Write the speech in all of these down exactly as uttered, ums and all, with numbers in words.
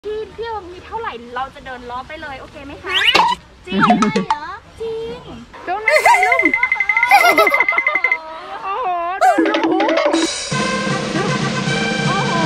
ที่เที่ยวมีเท่าไหร่เราจะเดินล้อไปเลยโอเคไหมคะจริงเหรอจริงโดนไม่ใช่ลุ่มโอ้โหโดนลูกหูโอ้โห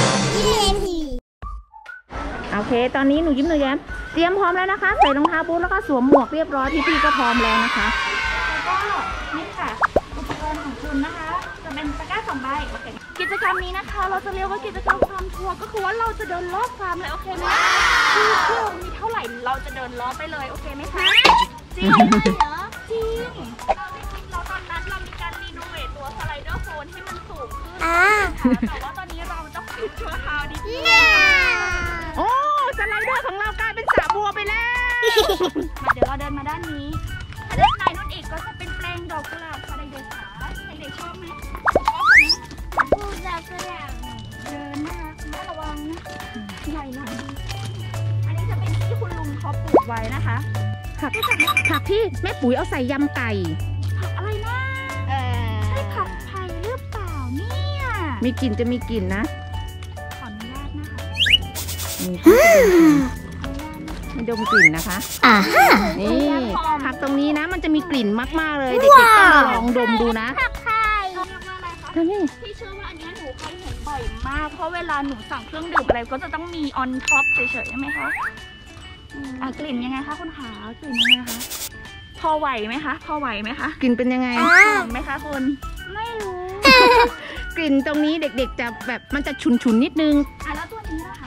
โอเคตอนนี้หนูยิ้มหนูแย้มเตรียมพร้อมแล้วนะคะใส่รองเท้าบูทแล้วก็สวมหมวกเรียบร้อยพี่ๆก็พร้อมแล้วนะคะแล้วก็นี่ค่ะอุปกรณ์ของคุณนะคะจะเป็นตะกร้าสองใบโอเคกิจกรรมนี้นะคะเราจะเรียกว่ากิจกรรมฟาร์มทัวร์ก็คือว่าเราจะเดินรอบฟาร์มเลยโอเคไหมที่เที่ยวมีเท่าไหร่เราจะเดินล้อไปเลยโอเคไหมคะจริงเหรอจริงเราเราตอนนั้นเรามีการรีโนเวทตัวสไลเดอร์โฟนให้มันสูงขึ้นแต่ว่าตอนนี้เราต้องปิดชั่วคราวนิดนึงโอ้สไลเดอร์ของเรากลายเป็นสระบัวไปแล้วมาเดี๋ยวเราเดินมาด้านนี้ถ้าด้านในนู่นอีกก็จะเป็นแปลงดอกกุหลาบค่ะเด็กๆค่ะเด็กๆชอบไหมชอบไหมดอกกุหลาบเดินนะคะน่าระวังนะใหญ่หน่อยดีอันนี้จะเป็นที่คุณลุงเขาปลูกไว้นะคะผักผักที่แม่ปุ๋ยเอาใส่ยำไก่ผักอะไรนะเออใช่ผักไผ่หรือเปล่าเนี่ยมีกลิ่นจะมีกลิ่นนะขออนุญาตนะคะนี่ดมกลิ่นนะคะอ่านี่ผักตรงนี้นะมันจะมีกลิ่นมากๆเลยเด็กๆต้องลองดมดูนะผักไผ่เรียกว่าอะไรคะที่เชื่อว่าอันนี้หนูเคยเห็นบ่อยมากเพราะเวลาหนูสั่งเครื่องดื่มอะไรก็จะต้องมีออนท็อปเฉยๆใช่ไหมคะอ่ะกลิ่นยังไงคะคุณขากลิ่นยังไงคะพอไหวไหมคะพอไหวไหมคะกลิ่นเป็นยังไงหอมไหมคะคุณไม่รู้กลิ่นตรงนี้เด็กๆจะแบบมันจะฉุนๆนิดนึงอ่ะแล้วตัวนี้ล่ะคะ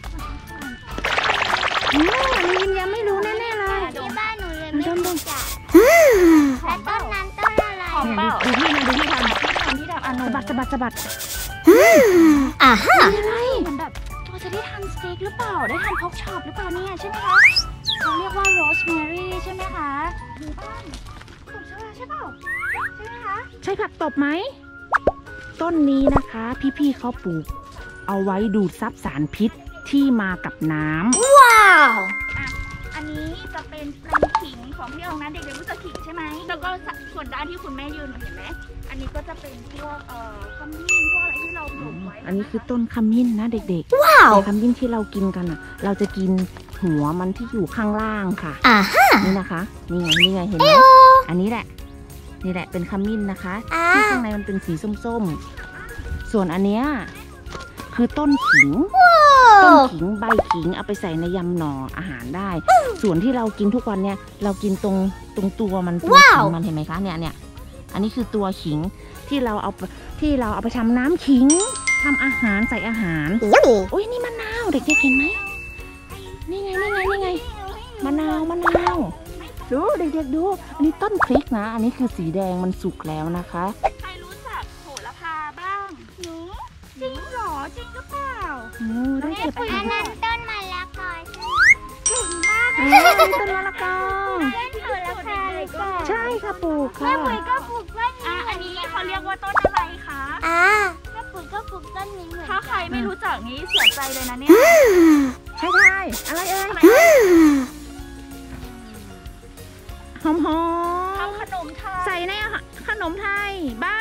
อืมมียิ้มยังไม่รู้แน่ๆเลยที่บ้านหนูเลยไม่รู้จักแล้วต้นนั้นต้นอะไรหอมเปล่าดูที่ดูที่ทำที่ทำที่ทำอ่ะสะบัดสะบัดสะบัดอ่าฮะอะไรเหมือนแบบเราจะได้ทานสเต็กหรือเปล่าได้ทานพอกช็อปหรือเปล่าเนี่ยใช่ไหมคะเขาเรียกว่าโรสแมรี่ใช่ไหมคะดูบ้านปลูกใช่เปล่าใช่ไหมคะใช่ผักตบไหมต้นนี้นะคะพี่ๆเขาปลูกเอาไว้ดูดซับสารพิษที่มากับน้ำว้าวอ่ะอันนี้จะเป็นแปลงขิงของพี่องนะเด็กๆรู้จักขิงใช่ไหมแล้วก็ส่วนด้านที่คุณแม่ยืนเห็นไหมอันนี้ก็จะเป็นพวกเอ่อขมิ้นพวกอะไรที่เราปลูกไว้อันนี้คือต้นขมิ้นนะเด็กๆว้าวขมิ้นที่เรากินกันอ่ะเราจะกินหัวมันที่อยู่ข้างล่างค่ะอ่านี่นะคะนี่ไงนี่ไงเห็นไหมอันนี้แหละนี่แหละเป็นขมิ้นนะคะที่ข้างในมันเป็นสีส้มๆส่วนอันเนี้ยคือต้นขิงต้นขิงใบขิงเอาไปใส่ในยำหน่ออาหารได้ส่วนที่เรากินทุกวันเนี่ยเรากินตรงตรงตัวมันตัวขิงมันเห็นไหมคะเนี่ยเนี่ยอันนี้คือตัวขิงที่เราเอาที่เราเอาไปทำน้ำขิงทำอาหารใส่อาหารโอ้ยนี่มะนาวเด็กๆเห็นไหมนี่ไงนี่ไงนี่ไงมะนาวมะนาวดูเด็กๆดูอันนี้ต้นพริกนะอันนี้คือสีแดงมันสุกแล้วนะคะใครรู้จักโหระพาบ้างหนูจริงหรอจริงหรือเปล่าโอ้ได้เก็บไปอันนั้นต้นมะละกอเก่งมากเลยต้นมะละกอต้นโหระพาเลยก็ใช่ค่ะปลูกค่ะแม่ปุ๋ยก็ปลูกต้นนี้อันนี้เขาเรียกว่าต้นอะไรคะอ่าแม่ปุ๋ยก็ปลูกต้นนี้เหมือนถ้าใครไม่รู้จักนี้เสียใจเลยนะเนี่ยใช่ใช่อะไรเอ่ยหอมหอมทำขนมไทยใส่ในขนมไทยใบ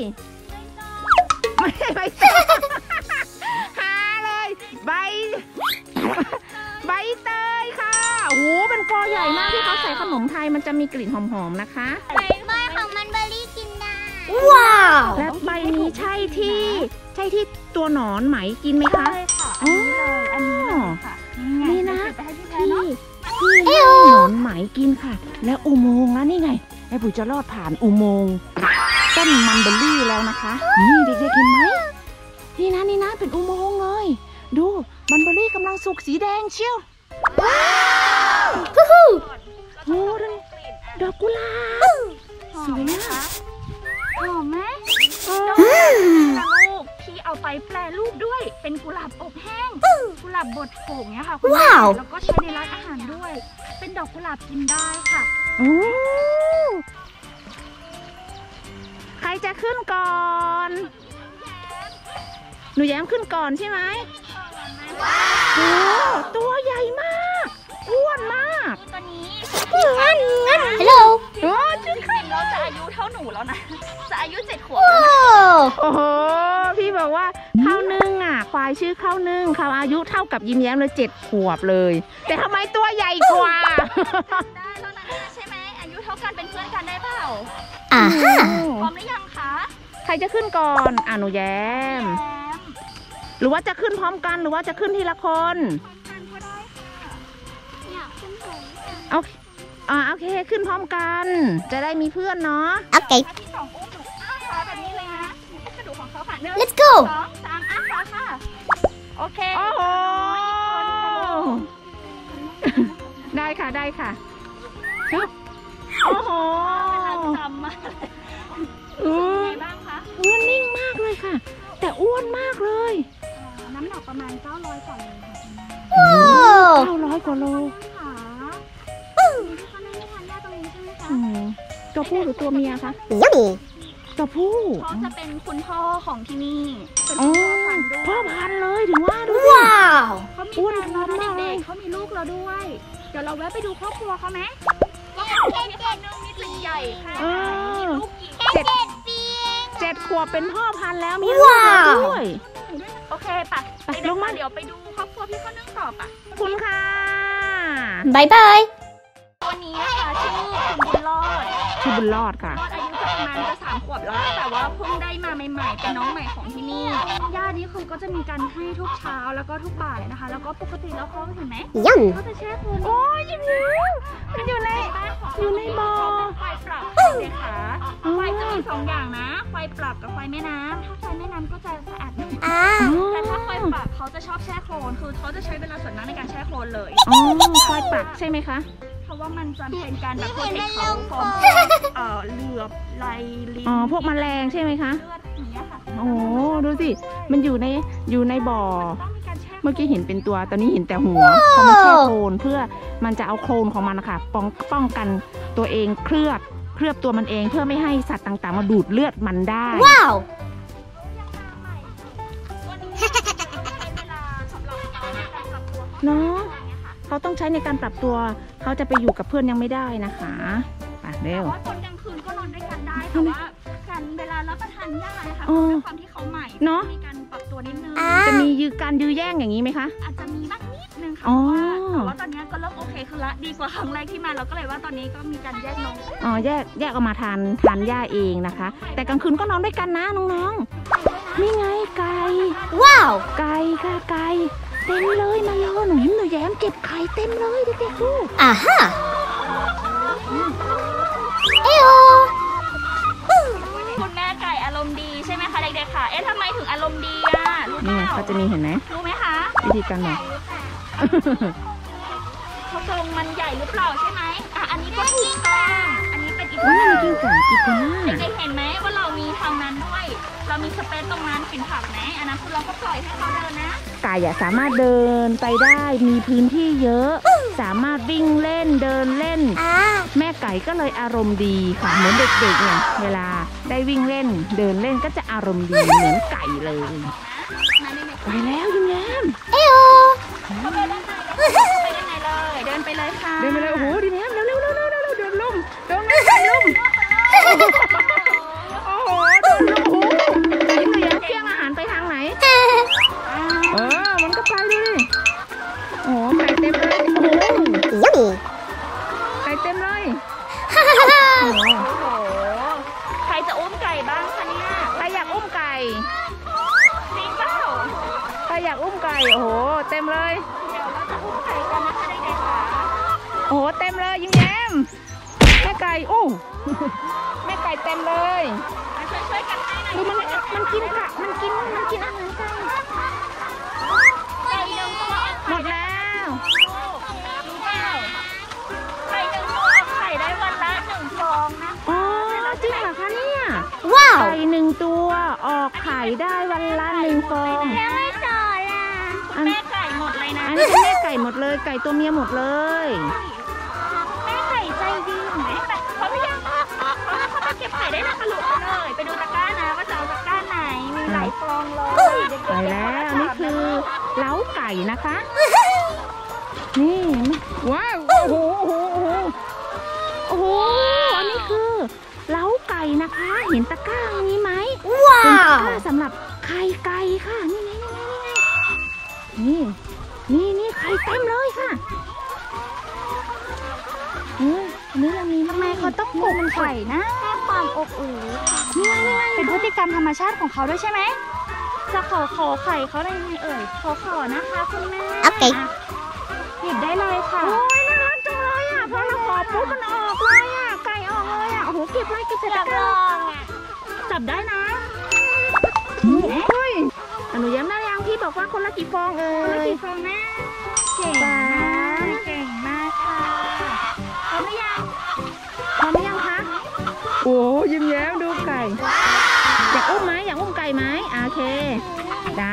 ไม่ใช่ใบตองหาเลยใบใบเตยค่ะโอ้โหเป็นกอใหญ่มากที่เขาใส่ขนมไทยมันจะมีกลิ่นหอมๆนะคะใบของมันเบอร์รี่กินได้ว้าวและใบนี้ใช่ที่ใช่ที่ตัวหนอนไหมกินไหมคะใช่ค่ะอันนี้เลยอันนี้ค่ะนี่นะที่ที่หนอนไหมกินค่ะแล้วอุโมงค์นะนี่ไงไอ้ปุ๋ยจะลอดผ่านอุโมงค์ต้นมันเบอร์รี่แล้วนะคะนี่เด็กๆเห็นไหมนี่นะนี่นะเป็นอุโมงค์เลยดูมันเบอร์รี่กำลังสุกสีแดงเชียวว้าวฮู้ฮู้โอ้ดอกกุหลาบสวยมากหอมไหมดอกลูกที่เอาไปแปรรูปด้วยเป็นกุหลาบอบแห้งกุหลาบบดโป่งเนี่ยค่ะว้าวแล้วก็ใช้ในร้านอาหารด้วยเป็นดอกกุหลาบกินได้ค่ะโอ้ใครจะขึ้นก่อนหนูแย้มขึ้นก่อนใช่ไหมว้าวตัวใหญ่มากอ้วนมากตัวนี้งั้นงั้นฮัลโหลโอ้จริงๆเราจะอายุเท่าหนูแล้วนะจะอายุเจ็ดขวบโอ้โหพี่บอกว่าข้าวนึ่งอ่ะควายายชื่อข้าวนึ่งเขาอายุเท่ากับยิ้มแย้มเลยเจ็ดขวบเลยแต่ทำไมตัวใหญ่กว่าได้แล้วนะใช่ไหมอายุเท่ากันเป็นเพื่อนกันได้เปล่าอ่าฮะพร้อมหรือยังคะใครจะขึ้นก่อนอ่ะหนูแย้มหรือว่าจะขึ้นพร้อมกันหรือว่าจะขึ้นทีละคนโอเคอ่าโอเคขึ้นพร้อมกันจะได้มีเพื่อนเนาะโอเคที่สองอุ้มหนูอ้าขาแบบนี้เลยนะกระดูกของเขาค่ะหนึ่ง let's go สองสามอ้าขาค่ะโอเคโอ้โหได้ค่ะได้ค่ะโอ้โหจำมาอือบ้างคะมันนิ่งมากเลยค่ะแต่อ้วนมากเลยน้ำหนักประมาณเก้าร้อยกว่าโลค่ะเก้าร้อยกว่าโลตัวผู้หรือตัวเมียคะตัวผู้เขาจะเป็นคุณพ่อของที่นี่เป็นพ่อพันธุ์เลยถือว่าดูว้าวเขามีแฟนแล้วเด็กๆเขามีลูกแล้วด้วยเดี๋ยวเราแวะไปดูครอบครัวเขาไหมว่าครอบครัวพี่คนนึงนี่เป็นใหญ่ค่ะลูกกี่เจ็ดปีเจ็ดขวบเป็นพ่อพันธุ์แล้วมีลูกด้วยโอเคปะไปลงมาเดี๋ยวไปดูครอบครัวพี่คนนึงต่อปะคุณค่ะบายบายตัวนี้ค่ะชื่อคุณบุญรอดชื่อบุญรอดค่ะอายุประมาณจะสามขวบแล้วแต่ว่าเพิ่งได้มาใหม่ๆเป็นน้องใหม่ของที่นี่ย่านี้คือก็จะมีการให้ทุกเช้าแล้วก็ทุกบ่ายนะคะแล้วก็ปกติแล้วเขาเห็นไหมยังเขาจะแช่โคลนโอ้ยยิ้มมันอยู่ในอยู่ในบ่อไฟปรับเลยค่ะไฟจะมีสองอย่างนะไฟปรับกับไฟแม่น้ำถ้าไฟแม่น้ำก็จะสะอาดแต่ถ้าไฟปรับเขาจะชอบแช่โคลนคือเขาจะใช้เวลาส่วนมากในการแช่โคลนเลยอ๋อไฟปรับใช่ไหมคะเพราะว่ามันจะเป็นการแบบโปรเทคเขาฟอร์มเอ่อเหลือบไหลลิ้นอ๋อพวกแมลงใช่ไหมคะเลือดอย่างเงี้ยค่ะโอ้ดูสิมันอยู่ในอยู่ในบ่อเมื่อกี้เห็นเป็นตัวตอนนี้เห็นแต่หัวเขามาแช่โคลนเพื่อมันจะเอาโคลนของมันนะคะป้องป้องกันตัวเองเคลือบเคลือบตัวมันเองเพื่อไม่ให้สัตว์ต่างๆมาดูดเลือดมันได้ว้าวเนาะเขาต้องใช้ในการปรับตัวเขาจะไปอยู่กับเพื่อนยังไม่ได้นะคะไปเร็วตอนกลางคืนก็นอนด้วยกันได้แต่ว่าการเวลารับประทานยานะคะด้วยความที่เขาใหม่เนาะมีการปรับตัวนิดนึงจะมียื้อการยื้อแย่งอย่างนี้ไหมคะอาจจะมีบ้างนิดนึงค่ะแต่ว่าตอนนี้ก็เริ่มโอเคคือละดีกว่าครั้งแรกที่มาเราก็เลยว่าตอนนี้ก็มีการแยกน้องอ๋อแยกแยกออกมาทานทานหญ้าเองนะคะแต่กลางคืนก็นอนด้วยกันนะน้องๆนี่ไงไก่ว้าวไก่ค่ะไก่เต็มเลยมาโยหนูยิ้มหนูแย้มเก็บไข่เต็มเลยเด็กๆดูอ่าฮะเอโอคุณแม่ไก่อารมณ์ดีใช่ไหมคะเด็กๆค่ะเอ๊ะทำไมถึงอารมณ์ดีอ่ะรู้เปล่าเขาจะมีเห็นไหมรู้ไหมคะวิธีการบอกเขาทรงมันใหญ่หรือเปล่าใช่ไหมอ่ะอันนี้ก็ถูกต้องอันนี้เป็นอีกว่ากิ้งก่าอีกว่าเด็กๆเห็นไหมว่าเรามีทางนั้นด้วยเรามีสเปซตรงนั้นกินผักไหมอันนั้นคือเราก็ปล่อยให้เขาเดินนะไก่สามารถเดินไปได้มีพื้นที่เยอะสามารถวิ่งเล่นเดินเล่นแม่ไก่ก็เลยอารมณ์ดีค่ะเหมือนเด็กๆเนี่ยเวลาได้วิ่งเล่นเดินเล่นก็จะอารมณ์ดีเหมือนไก่เลยไปแล้วยิ้มแย้มเอโอไปด้านในเลยเดินไปเลยค่ะเดินไปเลยโอ้โหยิ้มแย้มเร็วเร็วเร็วเร็วเร็วเดินลุ่มเดินลุ่มโอ้โหเดินลุ่มโอ้ยิ้มแย้มเที่ยงอาหารไปทางไหนเออมันก็ไปดิโอ้ไก่เต็มเลยโอ้โหไก่เต็มเลยโอ้โหใครจะอุ้มไก่บ้างคะเนี่ยใครอยากอุ้มไก่จริงเปล่าใครอยากอุ้มไก่โอ้โหเต็มเลยเดี๋ยวเราจะอุ้มไก่กันนะคะเด็กๆค่ะโอ้โหเต็มเลยยิ้มแย้มแม่ไก่อู้แม่ไก่เต็มเลยช่วยช่วยกันให้นะดูมันมันกินกะมันกินมันกินอาหารไก่ไก่หนึ่งตัวหมดแล้วรู้เปล่าไก่หนึ่งตัวออกไข่ได้วันละหนึ่งฟองนะอ๋อจริงเหรอคะเนี่ยว้าวไก่หนึ่งตัวออกไข่ได้วันละหนึ่งฟองยังไม่ต่อละแม่ไก่หมดเลยนะอันนี้เป็นแม่ไก่หมดเลยไก่ตัวเมียหมดเลยแม่ไก่ใจดีเห็นไหมแต่เขาไม่ยังเขาเขาไปเก็บไข่ได้นะคะลูกเลยไปดูตะกร้านะว่าจะเอาตะกร้าไหนมีหลายฟองเลยไปแล้วนี่คือเล้าไก่นะคะนี่ว้าวโอ้โหโอ้โหโอ้โหอันนี้คือเล้าไก่นะคะเห็นตะกร้านี้ไหมว้าวเป็นตะกร้าสำหรับไข่ไก่ค่ะนี่ไงนี่ไงนี่ไงนี่นี่นี่ไข่เต็มเลยค่ะเฮ้ยอันนี้เรามีทำไมเขาต้องปลูกไข่นะให้ความอบอุ่นนี่ไงนี่ไงเป็นพฤติกรรมธรรมชาติของเขาด้วยใช่ไหมจะขอขอไข่เขาได้ยังไงเอ่ยขอขอนะคะคุณแม่โอเคหยิบได้เลยค่ะโอ้ยน่ารักจังเลยอ่ะพอเราขอปุ๊บมันออกเลยอ่ะไก่ออกเลยอ่ะโอ้โหเก็บเลยเก็บเสร็จอยาแล้วกลองอ่ะจับได้นะเฮ้ยอนุย้ำได้ยังพี่บอกว่าคนละกี่ฟองเอ่คนละยกี่ฟองนะเก่งมากเก่งมากค่ะพร้อมหรือยังพร้อมหรือยังคะโอ้ยิ้มแย้มดูไก่อยากอุ้มไหมอยากอุ้มไก่ไหมโอเคได้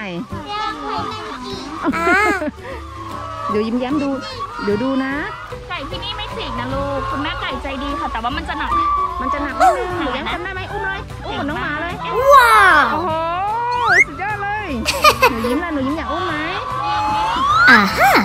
เดี๋ยวยิ้มแย้มดูเดี๋ยวดูนะไก่ที่นี่ไม่ฉีกนะลูกคุณแม่ไก่ใจดีค่ะแต่ว่ามันจะหนักมันจะหนักนิดนึงหนูยังจำได้ไหมอุ้มเลยอุ้มเหมือนน้องหมาเลยว้าวโอ้โหสุดยอดเลยหนูยิ้มล่ะหนูยิ้มอยากอุ้มไหมอ่าฮะ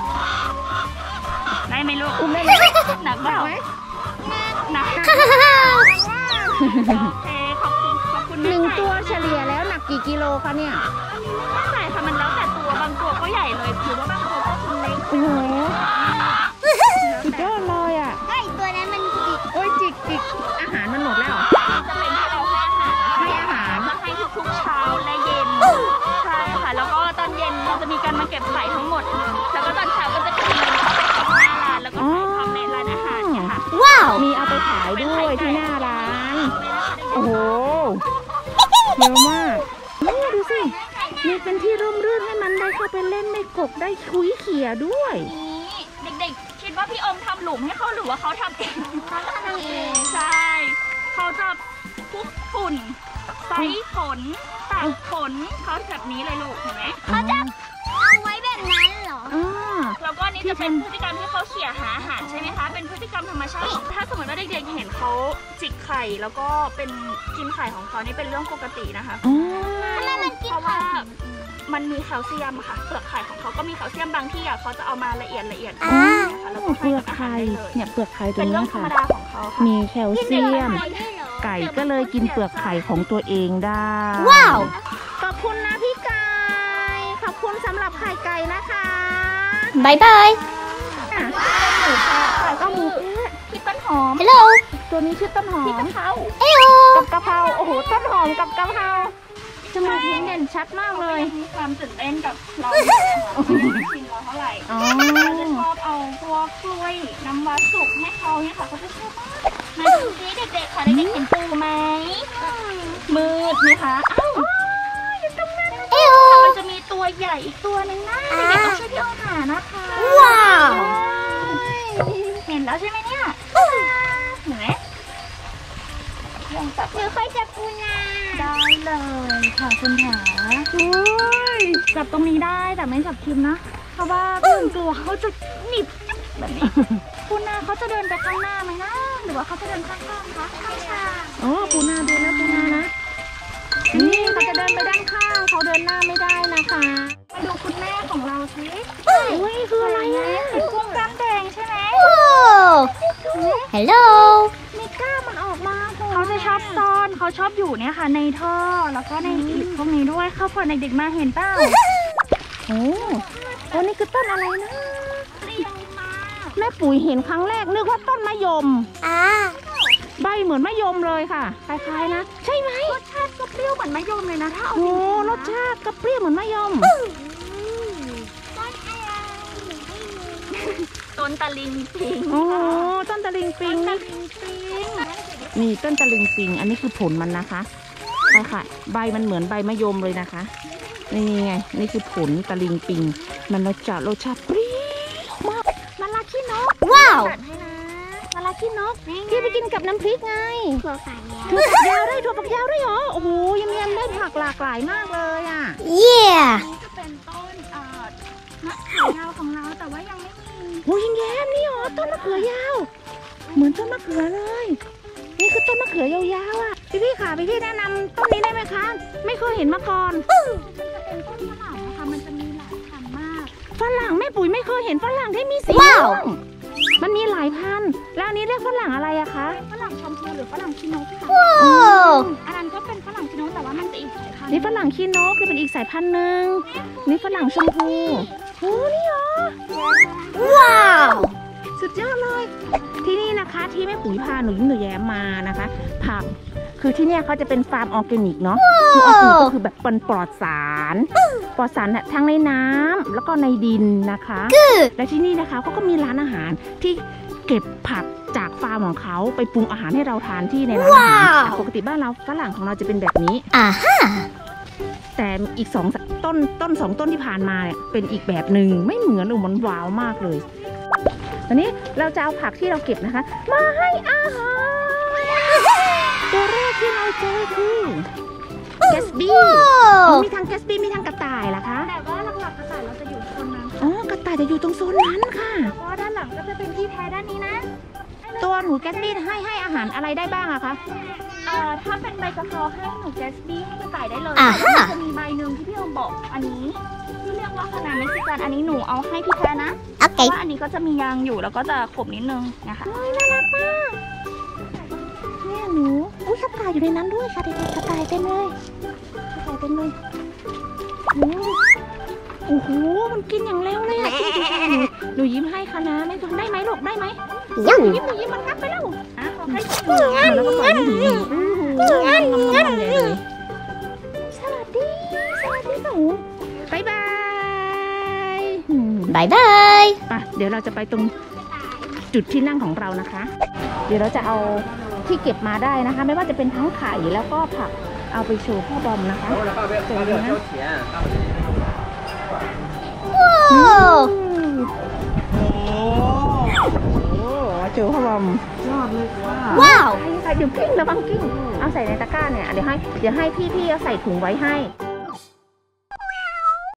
ได้ไหมลูกอุ้มได้ไหมหนักเปล่าไหมหนักฮ่าฮ่าฮ่าโอเคขอบคุณขอบคุณหแม่นึ่งไก่ตัวเฉลี่ยแล้วหนักกี่กิโลคะเนี่ยไม่ใช่ค่ะมันแล้วแต่ตัวบางตัวก็ใหญ่เลยหรือว่าบางตัวก็ตัวเล็กโอ้โหสุดยอดเลยอ่ะไอ้ตัวนั้นมันจิกโอ้ยจิกจิกอาหารมันหมดแล้วจะเป็นที่เราให้อาหารนะคะให้อาหารจะให้ทุกๆเช้าและเย็นใช่ค่ะแล้วก็ตอนเย็นเราจะมีการมาเก็บไข่ทั้งหมด แล้วก็ตอนเช้าก็จะมีหน้าร้านแล้วก็ขายทำในร้านอาหารเนี่ยค่ะว้าวมีเอาไปขายด้วยที่หน้าร้าน โอ้โหเยอะมากนี่ดูสิ มีเป็นที่ร่มรื่นให้มันได้เข้าไปเล่นได้กบได้คุยเขี่ยด้วยนี่เด็กๆคิดว่าพี่อมทำหลุมให้เขาหรือว่าเขาทำเองเขาทำเองใช่เขาจะคลุกฝุ่นใส่ฝนตักฝนเขาแบบนี้เลยลูกเห็นไหมเขาจะเอาไว้แบบนั้นเหรออ่าแล้วก็นี่จะเป็นพฤติกรรมที่เขาเขี่ยหาอาหารใช่ไหมคะเป็นพฤติกรรมธรรมชาติถ้าสมมติว่าเด็กๆเห็นเขาจิกไข่แล้วก็เป็นกินไข่ของเขานี่เป็นเรื่องปกตินะคะอ๋อเพราะว่ามันมีแคลเซียมค่ะเปลือกไข่ของเขาก็มีแคลเซียมบางที่อ่ะเขาจะเอามาละเอียดละเอียดอ่านะคะแล้วก็เปลือกไข่เนี่ยเปลือกไข่ตัวเป็นเรื่อนี้งธรรค่ะมดาของเขาค่ะมีแคลเซียม ไก่ก็เลยกินเปลือกไข่ของตัวเองได้ว้าวขอบคุณนะพี่ไก่ ขอบคุณสำหรับไข่ไก่นะคะบายบายอ่ะหมูแพะค่ะก็หมูพี่ต้นหอมฮัลโหลตัวนี้ชื่อต้นหอพี่มกะเพราเอ้ยโอกับกะเพราโอ้โหต้นหอมกับกะเพราจมูกเด่นชัดมากเลยมีความตื่นเต้นกับเราเขาไม่ได้ชินเราเท่าไหร่อ๋อเราจะชอบเอาพวกกล้วยน้ำว้าสุกให้เขาเนี่ยค่ะเขาจะชอบมากมาดูซิเด็กๆค่ะเด็กๆเห็นปูไหมมืดไหมคะอ้าวอยู่ตรงนั้นเอ้ยโอมันจะมีตัวใหญ่อีกตัวหนึ่งนะเด็กๆต้องช่วยพี่เอาหานะคะว้าวเห็นแล้วใช่ไหมเนี่ยเห็นไหมลองจับเดี๋ยวค่อยจับปูนาได้เลยค่ะคุณหาจับตรงนี้ได้แต่ไม่จับคิมนะ เพราะว่าเพื่อนกลัวเขาจะหนีบแบบนี้คุณนาเขาจะเดินไปข้างหน้าไหมนะหรือว่าเขาจะเดินข้างๆคะข้างอ๋อปูนาดูนะปูนานะ นี่เขาจะเดินไปด้านข้างเขาเดินหน้าไม่ได้นะคะๆมาดูคุณแม่ของเราสิอุ้ยคืออะไรอ่ะเป็นกุ้งกล้ามแดงใช่ไหมโอ้ฮัลโหลมีกล้ามมันออกมาเขาจะชอบซ่อนเขาชอบอยู่เนี่ยค่ะ ในท่อแล้วก็ในอิฐพวกนี้ด้วยเข้าพอเด็กๆมาเห็นเปล่าโอ้โอ้นี่คือต้นอะไรนะเรียวมากแม่ปุ๋ยเห็นครั้งแรกนึกว่าต้นมะยมอ่าใบเหมือนมะยมเลยค่ะ คล้ายๆนะ ใช่ไหมรสชาติก็เปรี้ยวเหมือนมะยมเลยนะถ้าเอาโอ้จริงๆรสชาติก็เปรี้ยวเหมือนมะยมต้นตะลิงปิงโอ้ต้นตะลิงปิงตะนี่ลิงปิงนี่ต้นตะลิงปิง อันนี้คือผลมันนะคะใช่ค่ะ ใบมันเหมือนใบมะยมเลยนะคะ นี่ไง นี่คือผลตะลิงปิง มันรสชาติรสชาติเปรี้ยวมากมันลาขี้นกว้าวจัดให้นะมันลาขี้นกที่ไปกินกับน้ำพริกไงถั่วฝักยาวถั่วฝักยาวได้ถั่วฝักยาวด้วยเหรอ โอ้โหยังยังได้ผักหลากหลายมากเลยอ่ะเย่อันนี้จะเป็นต้นเอ่อมะเขือยาวของเราแต่ว่ายังไม่มีโอ้ยยังแย้มนี่เหรอต้นมะเขือยาว เหมือนต้นมะเขือเลย นี่คือต้นมะเขือยาวๆอ่ะ พี่พี่ค่ะพี่พี่แนะนำต้นนี้ได้ไหมคะ ไม่เคยเห็นมาก่อนมันจะเป็นต้นฝรั่งนะคะมันจะมีหลายพันธุ์มากฝรั่งแม่ปุ๋ยไม่เคยเห็นฝรั่งที่มีสีว้าวม่วงมันมีหลายพันธุ์แล้วอันนี้เรียกฝรั่งอะไรอะคะฝรั่งชมพูหรือฝรั่งชิโนค่ะว้าวอันนั้นก็เป็นฝรั่งชิโนแต่ว่ามันจะอีกสายพันธุ์นี่ฝรั่งคีโนคือเป็นอีกสายพันธุ์หนึ่งนี่ฝรั่งชมพูโอ้นี่เหรอว้าวสุดยอดเลยที่นี่นะคะที่แม่ปุ๋ยพาหนูยิ้มหนูแย้มมานะคะผักคือที่เนี่ยเขาจะเป็นฟาร์มออร์แกนิกเนาะคือออร์แกนิกก็คือแบบเป็นปลอดสารปลอดสารเนี่ยทั้งในน้ำแล้วก็ในดินนะคะและที่นี่นะคะเขาก็มีร้านอาหารที่เก็บผักจากฟาร์มของเขาไปปรุงอาหารให้เราทานที่ในร้านอาหารปกติบ้านเราฝรั่งของเราจะเป็นแบบนี้อ่าฮะแต่อีกสองต้นต้นสองต้นที่ผ่านมาเนี่ยเป็นอีกแบบหนึ่งไม่เหมือนเลยมันว้าวมากเลยตอนนี้เราจะเอาผักที่เราเก็บนะคะมาให้อาหารตัวแรกที่เราเจอคือแกสบี้มีทั้งแกสบี้มีทั้งกระต่ายเหรอคะแต่ว่าหลักๆกระต่ายเราจะอยู่โซนนั้นอ๋อกระต่ายจะอยู่ตรงโซนนั้นค่ะเพราะด้านหลังก็จะเป็นที่แพ้ด้านนี้นะตัวหนูแกสบี้ให้ให้อาหารอะไรได้บ้างอะคะเอ่อถ้าเป็นใบกะเพราให้หนูแจสบี้ให้กระต่ายได้เลยอ่าแต่ฮะว่ามันจะมีใบหนึ่งที่พี่โอมบอกอันนี้ที่เรียกว่าคะน้าเม็กซิกันอันนี้หนูเอาให้พี่แพ้นะโอเพเคราะว่าอันนี้ก็จะมียางอยู่แล้วก็จะขมนิดนึงนะคะน่ารักมากเนี่ยหนูอุ้ยกระต่ายอยู่ในนั้นด้วยค่ะเด็กๆกระต่ายเต็มเลยกระต่ายเต็มเลยโอ้โหมันกินอย่างเร็วเลยอะหนูหนูยิ้มให้ค่ะนะไม่ต้องได้ไหมลูกได้ไหมยังยิ้มหนูยิ้มมันงับไปแล้วอ่ะขอให้ชิมแล้วก็ปล่อยให้หนูยิ้มงับงับงับใหญ่เลยสวัสดีสวัสดีหนูบายบายอืมบายบายไปเดี๋ยวเราจะไปตรงจุดที่นั่งของเรานะคะ เดี๋ยวเราจะเอาที่เก็บมาได้นะคะ ไม่ว่าจะเป็นทั้งไข่แล้วก็ผักเอาไปโชว์พ่อบอมนะคะ发票交钱。 ว้าวโอ้โชว์พ่อบอมว้าวใส่เดี๋ยวกิ้งระวังกิ้งเอาใส่ในตะกร้าเนี่ยเดี๋ยวให้เดี๋ยวให้พี่ๆเอาใส่ถุงไว้ให้